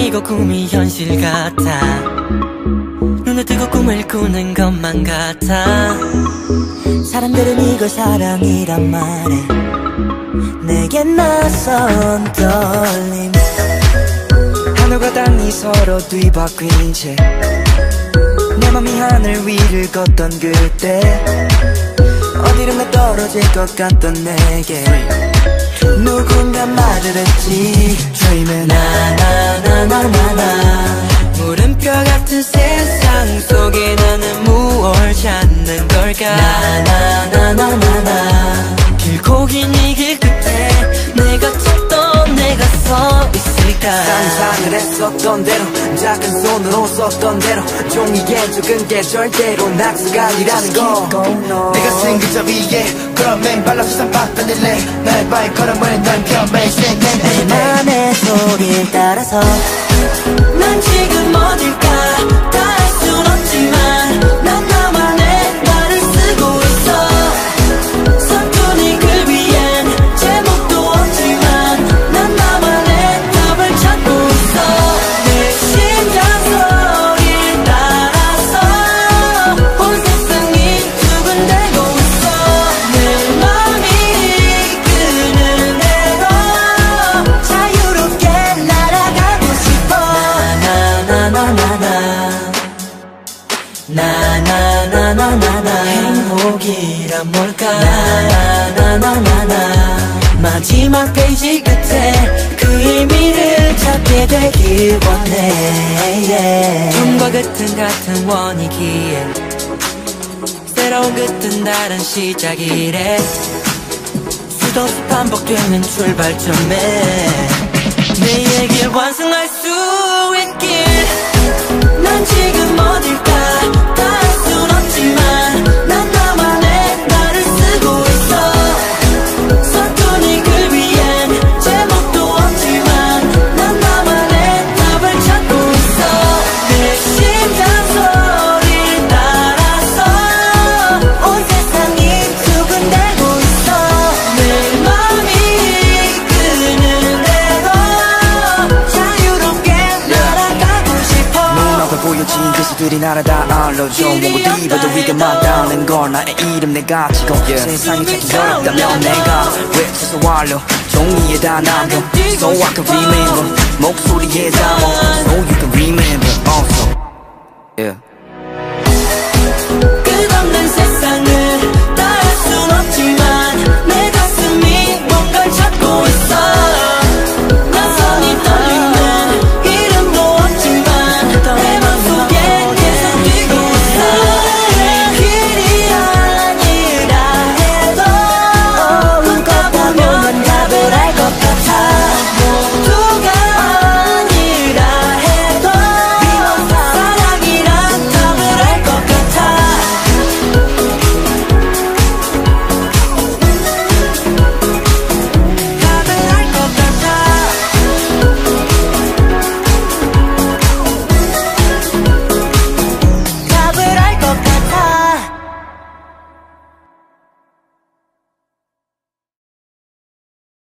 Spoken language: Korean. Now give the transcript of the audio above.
이거 꿈이 현실 같아. 눈을 뜨고 꿈을 꾸는 것만 같아. 사람들은 이걸 사랑이란 말해. 내겐 낯선 떨림. 하늘과 땅이 서로 뒤바뀐 채 내 맘이 하늘 위를 걷던 그때 어디로 내 떨어질 것 같던 내게 누군가 말을 했지. Dreaming 나나나나나나. 물음표 같은 세상 속에 나는 무얼 찾는 걸까. 나나나나나나. 길고 긴 이 길 끝에 내가 찾던 내가 서 있을까. 상상을 했었던 대로 작은 손으로 썼던 대로 종이에 적은 게 절대로 낙서가 아니라는 거. 내가 쓴 글자 위에 그런 맨발로 세상 바꿔낼래. 날 바에 걸어버린 난 편매 내 맘의 소리를 따라서 난 지금 어딜까. 다 알 순 없지만 난 나만의 말을 쓰고 있어. 서툰 이 글 위엔 제목도 없지만 난 나만의 답을 찾고 있어. 내 심장 소리를 따라서 온 세상이 두근대고 있어. 내 맘이 이끄는 대로 자유롭게 날아가고 싶어. 나나나나나나. 행복이란 뭘까. 나나나나나나. 마지막 페이지 끝에 그 의미를 찾게 되길 원해. 처음과 끝은 같은 원이기에 새로운 끝은 다른 시작이래. 수도 없이 반복되는 출발점에 내 얘기를 완성할 수 있길. 난 지금 어딜까. 다 알 순 없지만 난 나만의 말을 쓰고 있어. 서툰 이 글 위엔 제목도 없지만 난 나만의 답을 찾고 있어. 내 심장 소리를 따라서 온 세상이 두근대고 있어. 내 맘이 이끄는 대로 자유롭게 날아가고 싶어. 눈앞에 보여진 글씨들이 나를 다 알려줘. 뭔가 뒤봐도 위가 맞다는 걸. 나의 이름 내가 찍어 세상이 찾기 어렵다면 내가 외쳐서 완료. 종이에 다 남겨 So I can remember. 목소리에 담아 So you can remember also. Yeah.